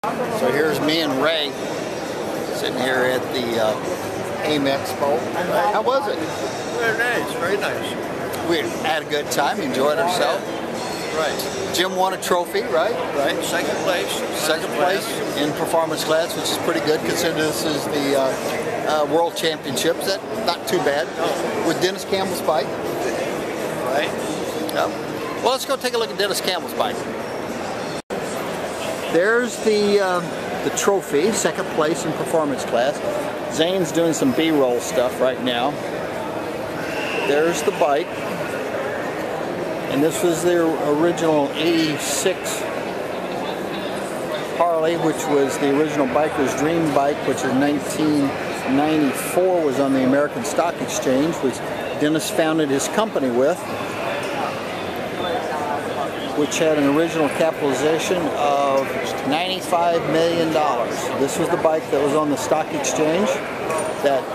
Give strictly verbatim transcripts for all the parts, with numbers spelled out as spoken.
So here's me and Ray sitting here at the uh, AIM Expo. How was it? Very nice, very nice. We had a good time, enjoyed ourselves. Right. Jim won a trophy, right? Right, second place. Second place in performance class, which is pretty good considering this is the uh, uh, World Championships. That not too bad. No. With Dennis Campbell's bike. Right. Yep. Well, let's go take a look at Dennis Campbell's bike. There's the uh, the trophy, second place in performance class. Zane's doing some B-roll stuff right now. There's the bike. And this was their original eighty-six Harley, which was the original biker's dream bike, which in nineteen ninety-four was on the American Stock Exchange, which Dennis founded his company with, which had an original capitalization of ninety-five million dollars. This was the bike that was on the stock exchange that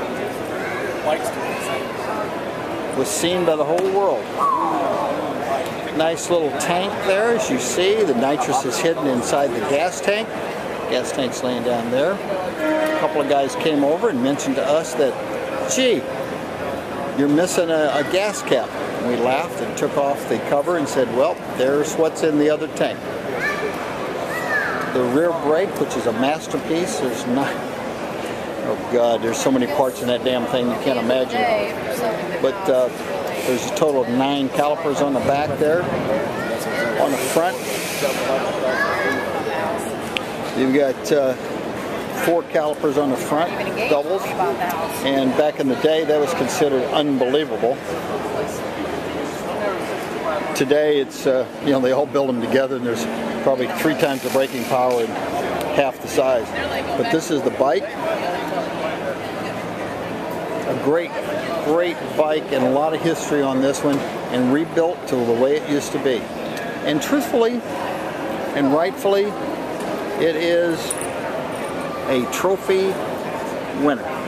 was seen by the whole world. Nice little tank there, as you see. The nitrous is hidden inside the gas tank. Gas tank's laying down there. A couple of guys came over and mentioned to us that, gee, you're missing a, a gas cap. And we laughed and took off the cover and said, well, there's what's in the other tank. The rear brake, which is a masterpiece, there's not, oh God, there's so many parts in that damn thing you can't imagine. But uh, there's a total of nine calipers on the back there. On the front, you've got uh, four calipers on the front, doubles. And back in the day, that was considered unbelievable. Today, it's, uh, you know, they all build them together and there's probably three times the braking power and half the size. But this is the bike. A great, great bike and a lot of history on this one, and rebuilt to the way it used to be. And truthfully and rightfully, it is a trophy winner.